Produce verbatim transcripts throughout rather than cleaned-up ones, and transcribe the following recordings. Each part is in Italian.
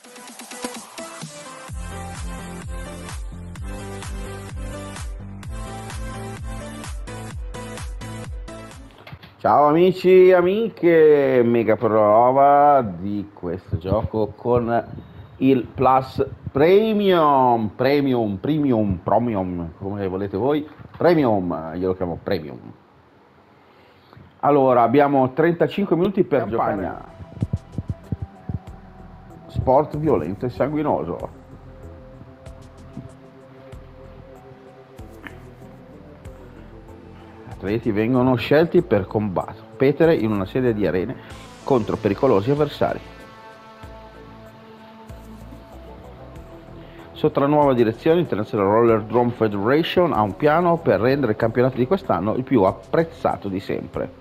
Ciao amici e amiche, mega prova di questo gioco con il Plus Premium, Premium, Premium, Premium, come volete voi, Premium, io lo chiamo Premium. Allora, abbiamo trentacinque minuti per Campagna. Giocare. Sport violento e sanguinoso. Atleti vengono scelti per competere in una serie di arene contro pericolosi avversari. Sotto la nuova direzione, International Roller Drome Federation ha un piano per rendere il campionato di quest'anno il più apprezzato di sempre.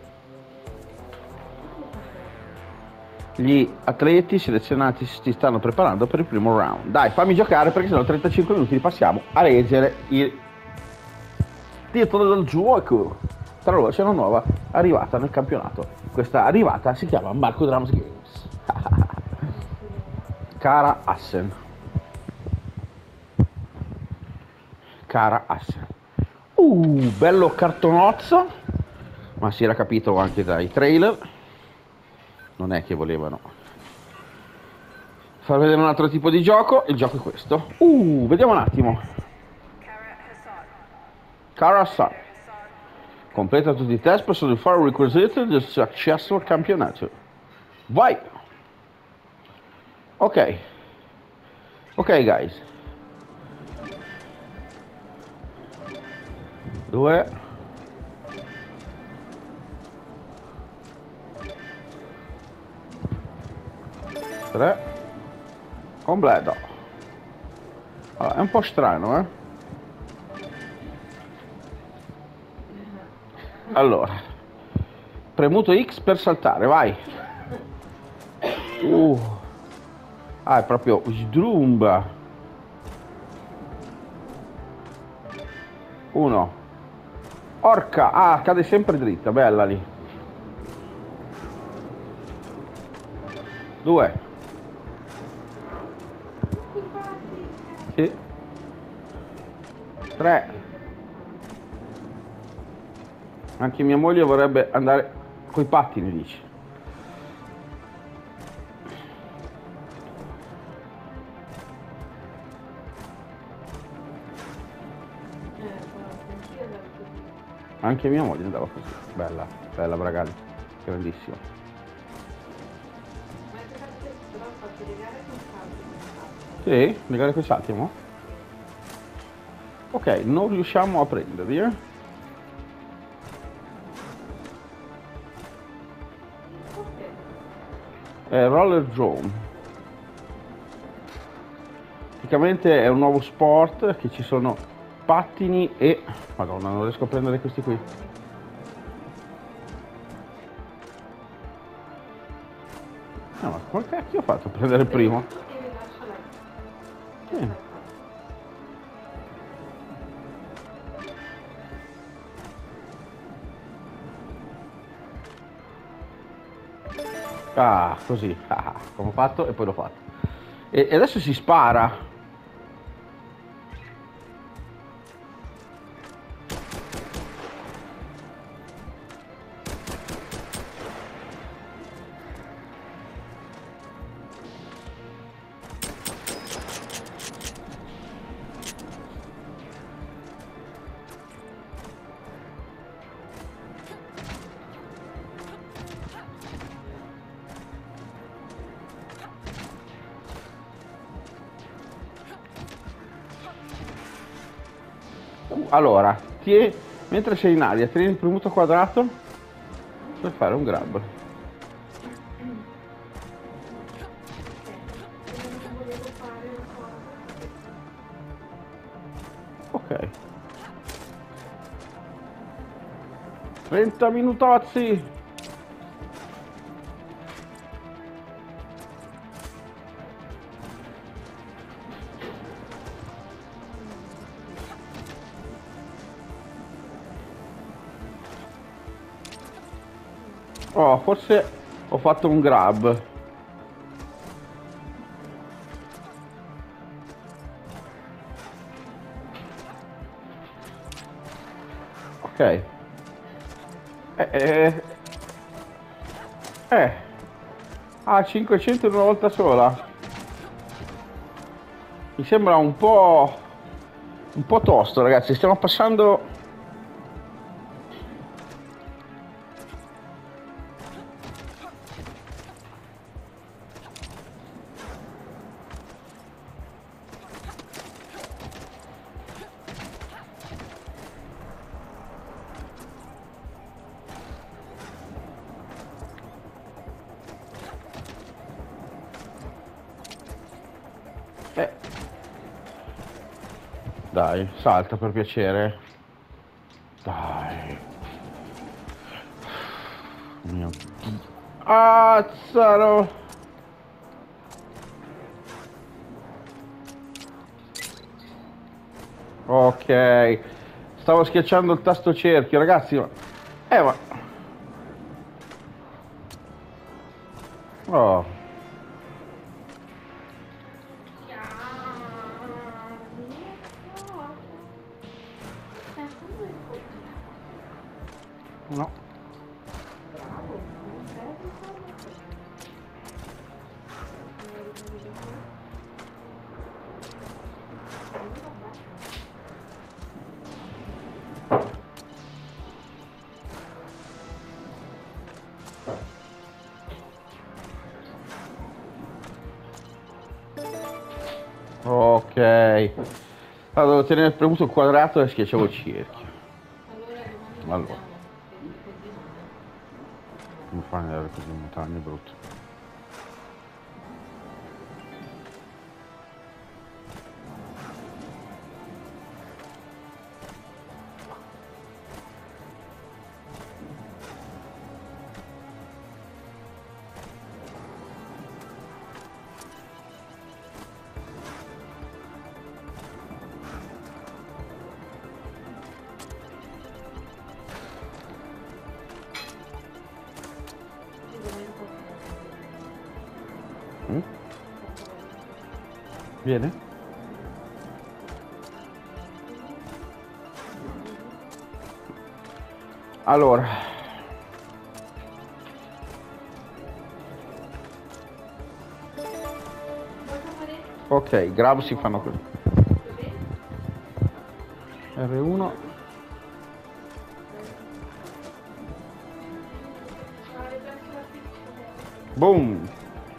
Gli atleti selezionati si stanno preparando per il primo round. Dai, fammi giocare perché sennò trentacinque minuti li passiamo a leggere il titolo del gioco. Tra loro c'è una nuova arrivata nel campionato. Questa arrivata si chiama Marco Drums Games. Cara Assen. Cara Assen. Uh, bello cartonozzo. Ma si era capito anche dai trailer. Non è che volevano far vedere un altro tipo di gioco. Il gioco è questo. Uh, vediamo un attimo. Cara Hassan. Completa tutti i test per soddisfare i requisiti del successo al campionato. Vai! Ok. Ok, guys. Due. Tre. Completo. Allora, è un po' strano, eh? Allora, premuto X per saltare, vai. Uh. Ah, è proprio sdrumba. Uno. Orca. Ah, cade sempre dritta, bella lì. Due. Sì. Tre. Anche mia moglie vorrebbe andare coi pattini, dice. Anche mia moglie andava così. Bella, bella Bragali, grandissima. Sì, legare coi salti, mo? Ok, non riusciamo a prenderli, eh? È Roller Drome. Praticamente è un nuovo sport che ci sono pattini e... Madonna, non riesco a prendere questi qui. No, ma come cacchio ho fatto a prendere il primo? Sì. Ah, così, ah, come ho fatto e poi l'ho fatto. E, e adesso si spara. Allora, tie, mentre sei in aria, tieni il premuto quadrato per fare un grab. Ok. trenta minutozzi. Oh, forse ho fatto un grab. Ok. Eh, eh, eh. Ah, cinquecento in una volta sola. Mi sembra un po'... un po' tosto, ragazzi. Stiamo passando... Eh. Dai, salta per piacere. Dai. Mio Dio. Azzaro. Ok. Stavo schiacciando il tasto cerchio, ragazzi. Ma... Eh, ma... Oh. No. Ok. Allora, devo tenere premuto il quadrato e schiacciavo il cerchio. Allora. Come fai ad andare così in montagna, è brutto. Mm? Viene? Allora. Ok, grab si fanno così. R uno. Boom.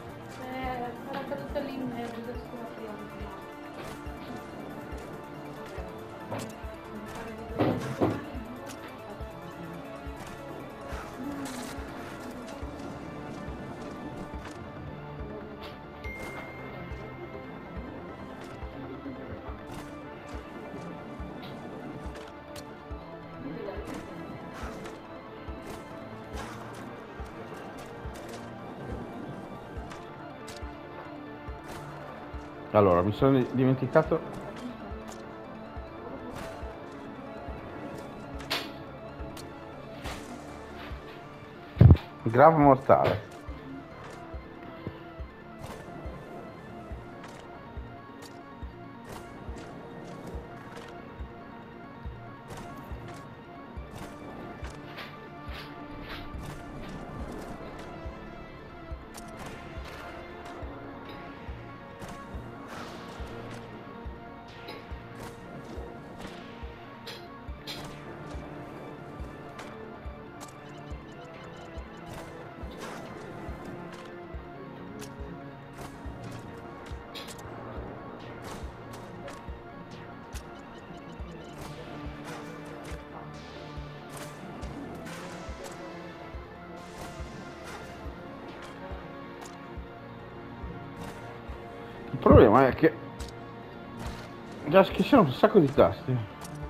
Allora, mi sono dimenticato. Grave mortale. Il problema è che già schiacciano un sacco di tasti.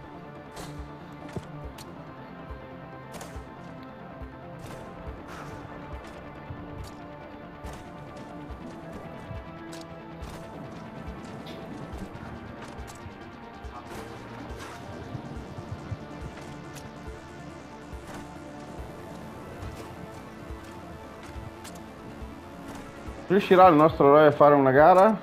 Riuscirà il nostro eroe a fare una gara?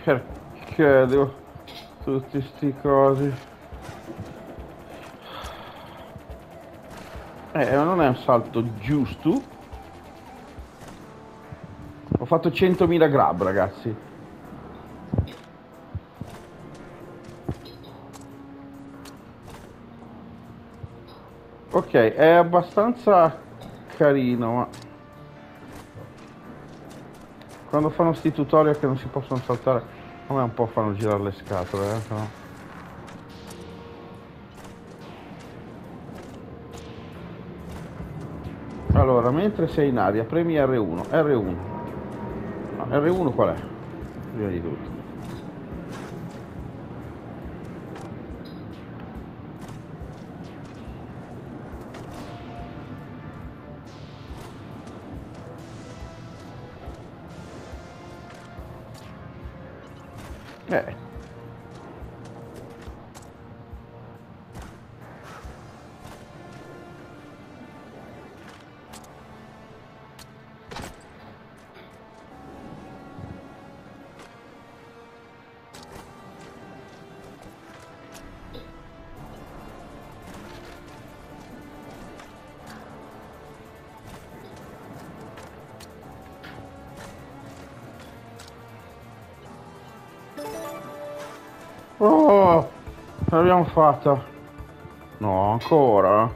Perché devo... tutti sti cosi. Eh, non è un salto giusto. Ho fatto centomila grab, ragazzi. Ok, è abbastanza carino, ma quando fanno sti tutorial che non si possono saltare, a me un po' fanno girare le scatole, eh, però. Allora, mentre sei in aria, premi R uno. R uno. No, R uno qual è? Prima di tutto. Eh. Oh, l'abbiamo fatta. No, ancora.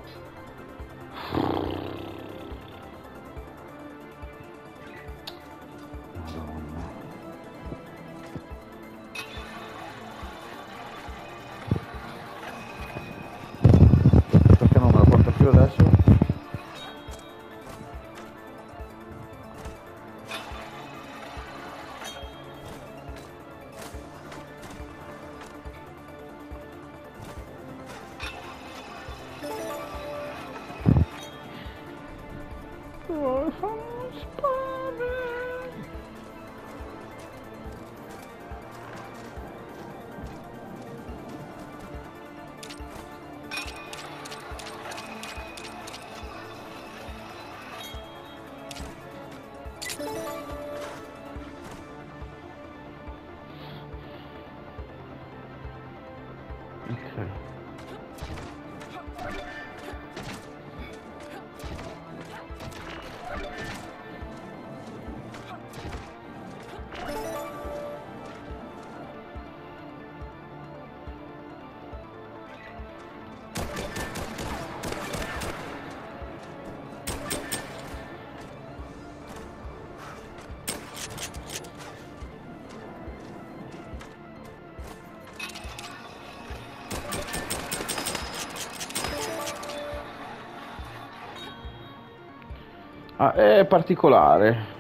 Perché non me la porta più adesso? Oh, fanno spavento. Ok. Ah, è particolare.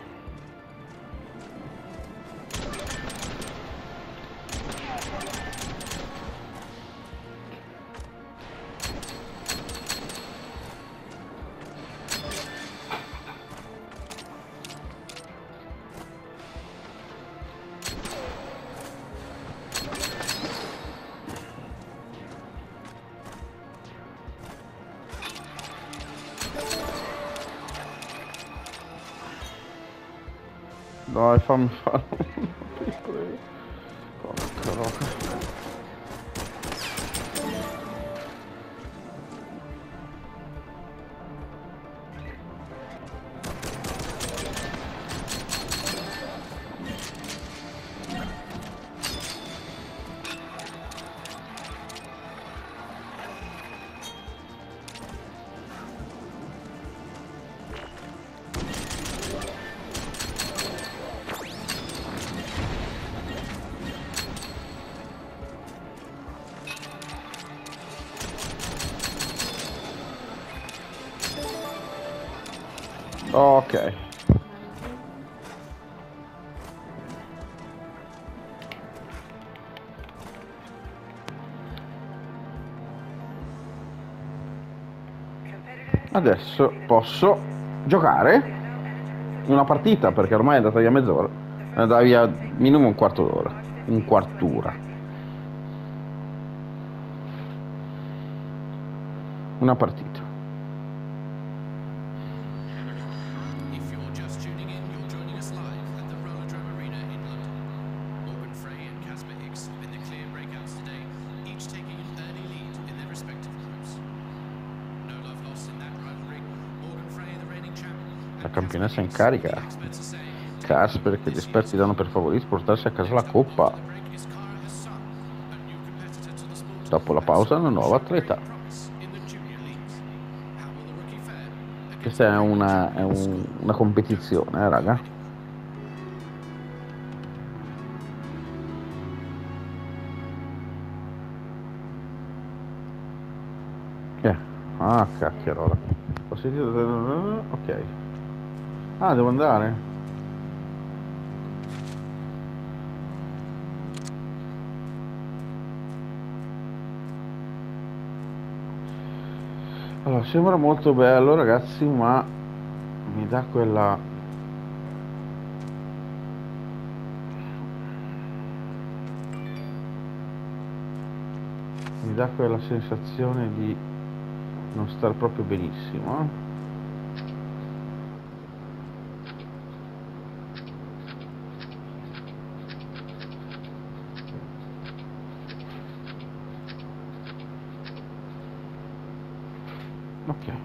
Dai, fammi fare un piccolo. Porca roca. Ok. Adesso posso giocare una partita, perché ormai è andata via mezz'ora. È andata via minimo un quarto d'ora. Un quartura. Una partita. If you're just tuning in, you're joining us live at the Roller Drum Arena in London. Morgan Frey La campionessa in carica. Casper che gli esperti danno per favoriti portarsi a casa la coppa. Dopo la pausa una nuova atleta. Questa è una, è un, una competizione, eh, raga. Eh. Ah, cacchierola. Ho sentito... Ok. Ah, devo andare? Allora, sembra molto bello, ragazzi, ma mi dà quella... mi dà quella sensazione di non star proprio benissimo, eh? Ok.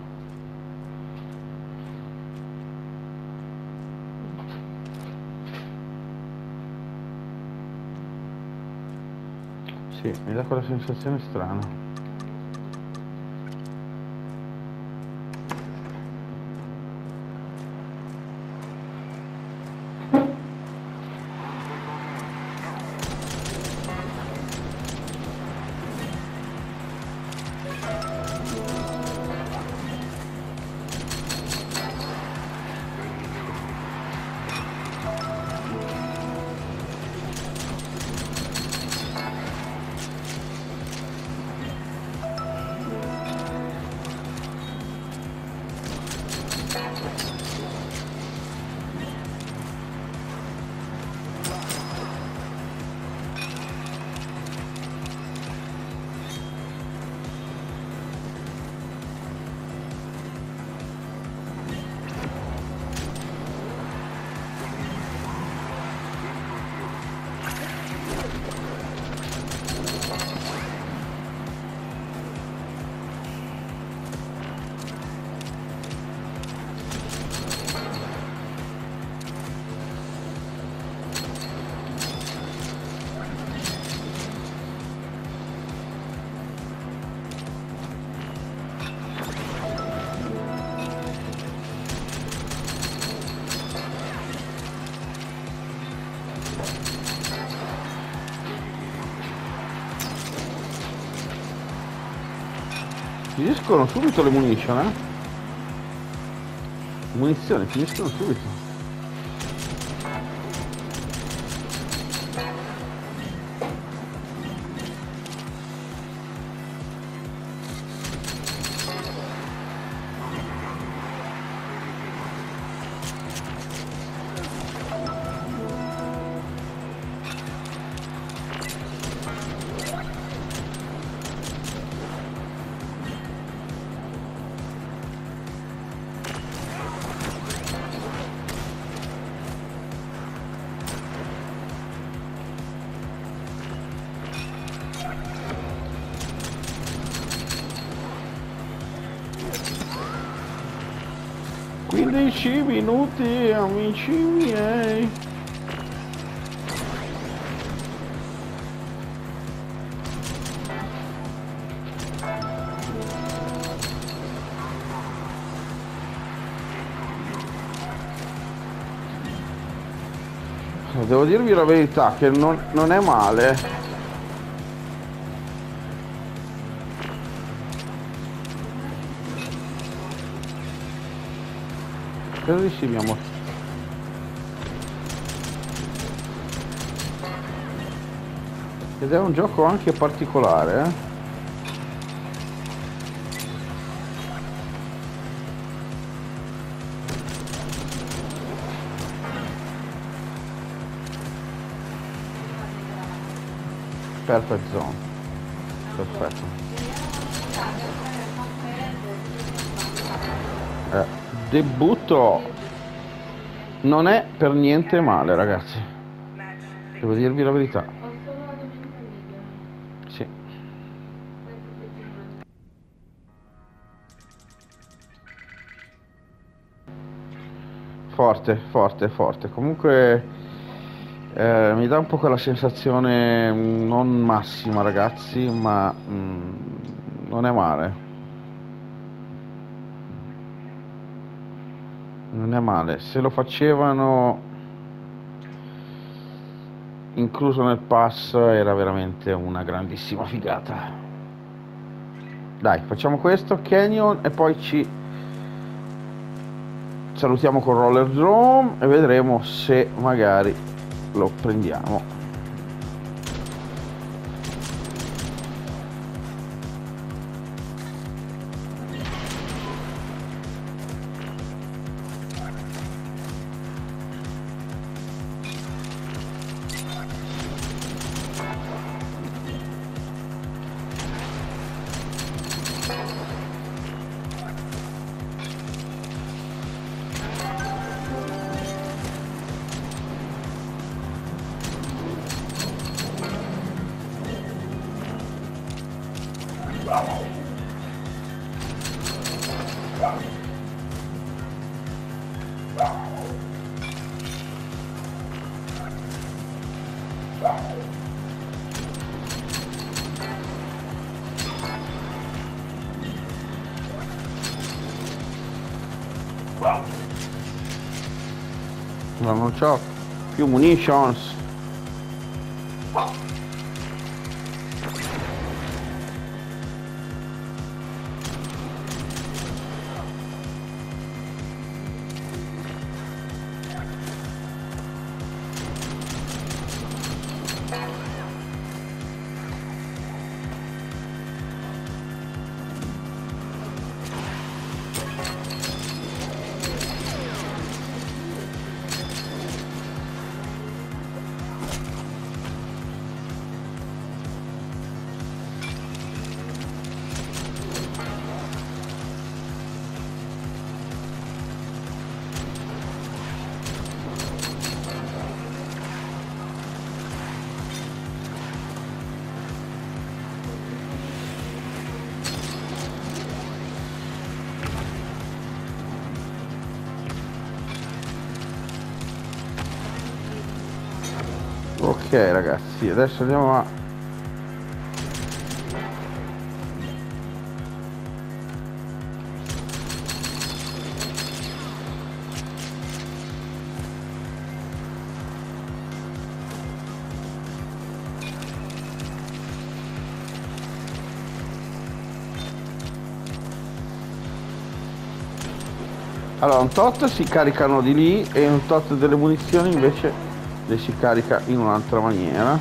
Sì, mi dà quella sensazione strana. Finiscono subito le munition, eh? Munizioni, finiscono subito. quindici minuti, amici miei. Devo dirvi la verità che non, non è male. Credo di sì, mio amore. Ed è un gioco anche particolare, eh? Perfect Zone. Perfetto. Eh, debutto non è per niente male, ragazzi. Devo dirvi la verità. Sì. Forte, forte, forte. Comunque eh, mi dà un po' quella sensazione mm, non massima, ragazzi, ma mm, non è male. Non è male. Se lo facevano incluso nel pass era veramente una grandissima figata. Dai, facciamo questo, Canyon, e poi ci salutiamo con Roller Drome e vedremo se magari lo prendiamo. Ma non c'ho più munitions. Ok ragazzi, adesso andiamo a... Allora, un tot si caricano di lì e un tot delle munizioni invece le si carica in un'altra maniera.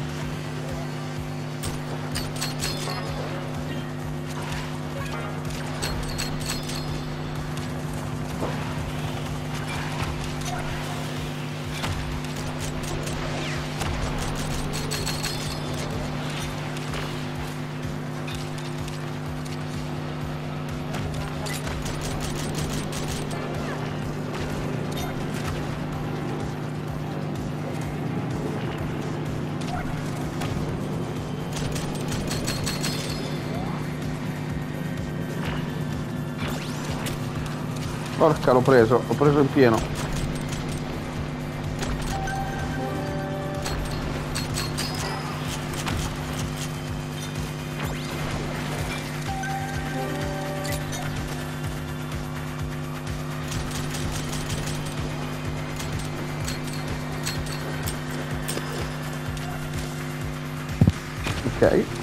Porca, l'ho preso, l'ho preso in pieno. Ok.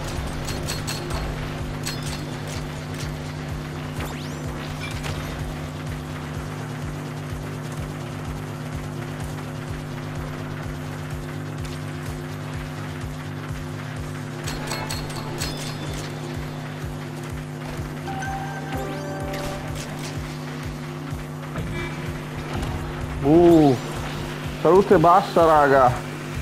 Uh, salute bassa, raga.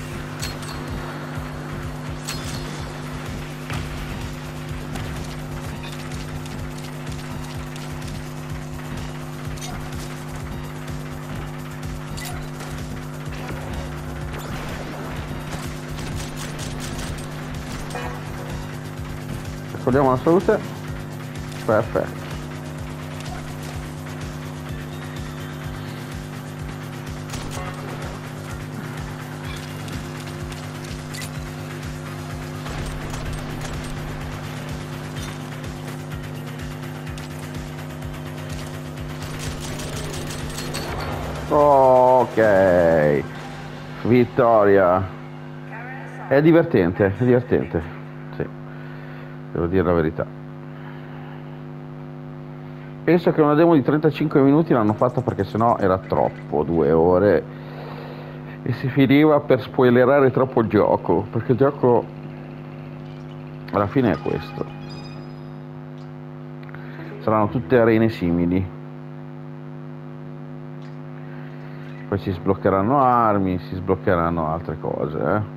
Ricordiamo la salute. Perfetto. Ok, vittoria. È divertente, è divertente. Sì, devo dire la verità. Penso che una demo di trentacinque minuti l'hanno fatta perché sennò era troppo, due ore. E si finiva per spoilerare troppo il gioco, perché il gioco alla fine è questo. Saranno tutte arene simili. Poi si sbloccheranno armi, si sbloccheranno altre cose, eh.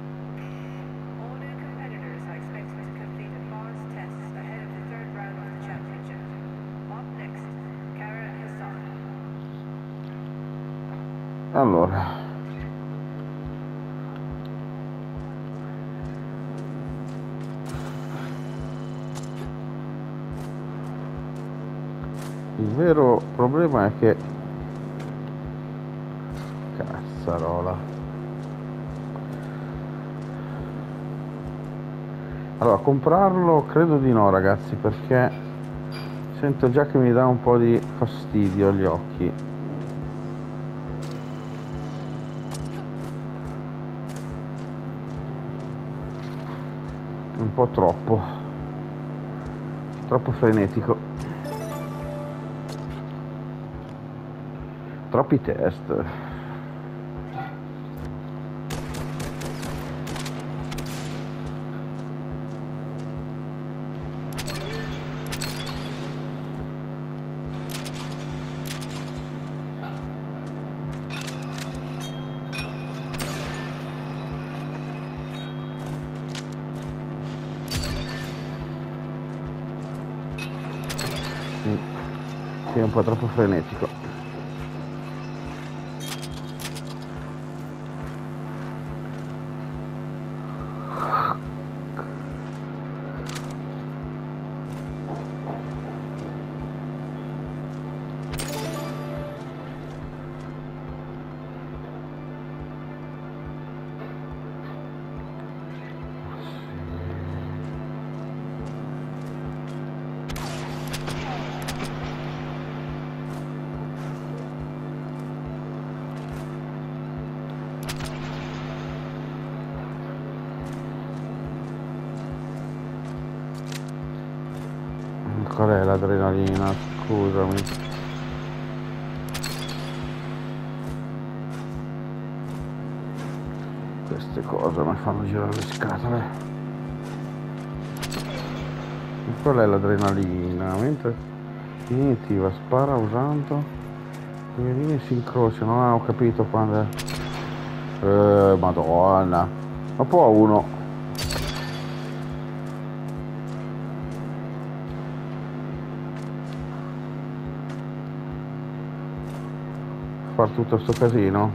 Allora, il vero problema è che cazzarola. Allora, comprarlo credo di no, ragazzi, perché sento già che mi dà un po' di fastidio agli occhi. Un po' troppo. Troppo frenetico. Troppi test. Sì, è un po' troppo frenetico. Qual è l'adrenalina? Scusami. Queste cose mi fanno girare le scatole. Qual è l'adrenalina? Mentre iniziativa spara usando le linee si incrociano. Non ho capito quando è. Eh, madonna. Ma può uno far tutto sto casino?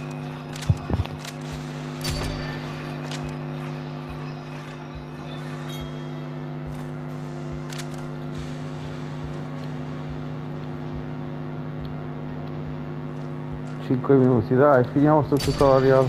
cinque minuti, dai, finiamo sto tutorial.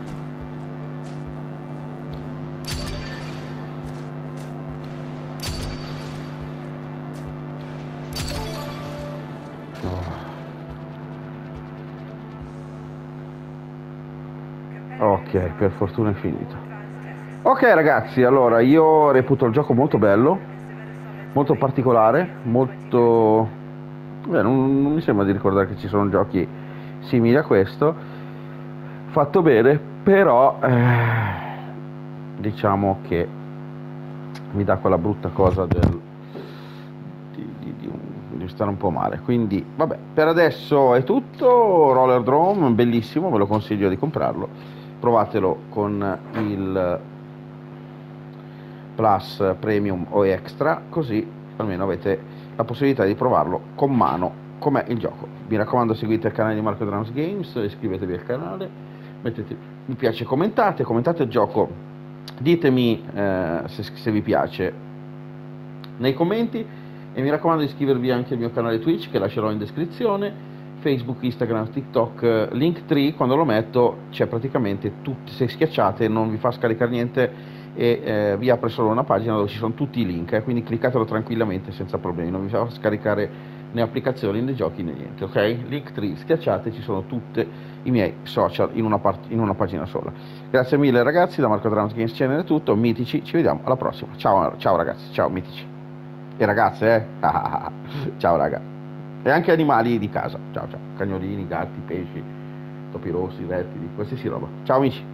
Ok, per fortuna è finito. Ok ragazzi, allora io reputo il gioco molto bello, molto particolare, molto... Beh, non, non mi sembra di ricordare che ci sono giochi simili a questo, fatto bene, però eh, diciamo che mi dà quella brutta cosa del, di, di, di, un, di stare un po' male. Quindi vabbè, per adesso è tutto. Rollerdrome, bellissimo, ve lo consiglio di comprarlo, provatelo con il Plus, Premium o Extra, così almeno avete la possibilità di provarlo con mano com'è il gioco. Mi raccomando, seguite il canale di Marco Drums Games, iscrivetevi al canale, mettete mi piace, commentate, commentate il gioco, ditemi eh, se, se vi piace nei commenti, e mi raccomando di iscrivervi anche al mio canale Twitch che lascerò in descrizione, Facebook, Instagram, TikTok, Linktree. Quando lo metto c'è praticamente tutti, se schiacciate non vi fa scaricare niente e eh, vi apre solo una pagina dove ci sono tutti i link, eh, quindi cliccatelo tranquillamente senza problemi, non vi fa scaricare né applicazioni né giochi né niente, ok? Linktree, schiacciate, ci sono tutti i miei social in una, part- in una pagina sola. Grazie mille ragazzi, da Marco Drums Games Channel è tutto, mitici, ci vediamo alla prossima. Ciao, ciao ragazzi, ciao mitici. E ragazze, eh? Ciao raga. E anche animali di casa, ciao ciao, cagnolini, gatti, pesci, topi rossi, rettili, qualsiasi roba. Ciao amici.